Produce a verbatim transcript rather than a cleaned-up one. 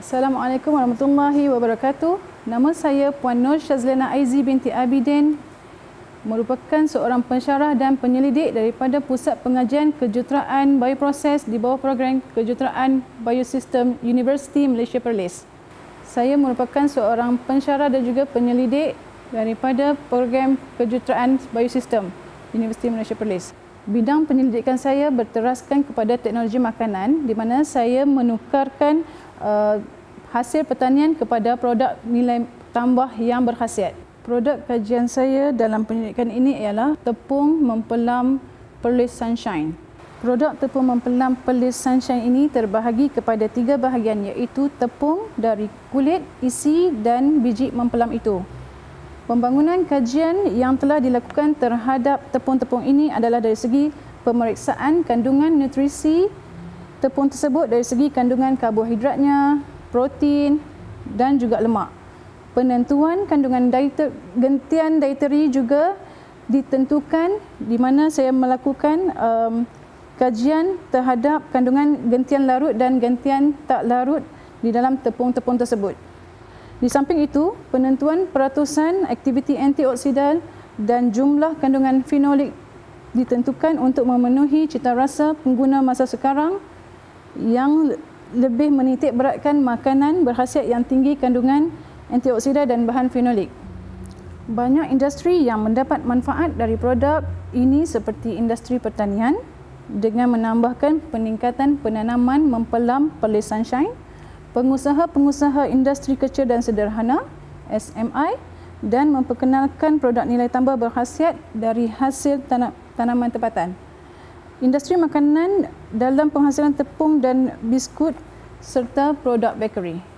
Assalamualaikum warahmatullahi wabarakatuh. Nama saya Puan Nur Shazlana Aizi binti Abidin, merupakan seorang pensyarah dan penyelidik daripada Pusat Pengajian Kejuruteraan Bioproses di bawah program Kejuruteraan Biosistem Universiti Malaysia Perlis. Saya merupakan seorang pensyarah dan juga penyelidik daripada program Kejuruteraan Biosistem Universiti Malaysia Perlis. Bidang penyelidikan saya berteraskan kepada teknologi makanan, di mana saya menukarkan uh, hasil pertanian kepada produk nilai tambah yang berkhasiat. Produk kajian saya dalam penyelidikan ini ialah tepung mempelam Perlis Sunshine. Produk tepung mempelam Perlis Sunshine ini terbahagi kepada tiga bahagian, iaitu tepung dari kulit, isi dan biji mempelam itu. Pembangunan kajian yang telah dilakukan terhadap tepung-tepung ini adalah dari segi pemeriksaan kandungan nutrisi tepung tersebut, dari segi kandungan karbohidratnya, protein dan juga lemak. Penentuan kandungan diet, gentian dietary juga ditentukan, di mana saya melakukan um, kajian terhadap kandungan gentian larut dan gentian tak larut di dalam tepung-tepung tersebut. Di samping itu, penentuan peratusan aktiviti antioksidan dan jumlah kandungan fenolik ditentukan untuk memenuhi cita rasa pengguna masa sekarang yang lebih menitik beratkan makanan berkhasiat yang tinggi kandungan antioksidan dan bahan fenolik. Banyak industri yang mendapat manfaat dari produk ini seperti industri pertanian dengan menambahkan peningkatan penanaman mempelam Perlis Sunshine, pengusaha-pengusaha industri kecil dan sederhana S M I, dan memperkenalkan produk nilai tambah berkhasiat dari hasil tanam, tanaman tempatan. Industri makanan dalam penghasilan tepung dan biskut serta produk bakery.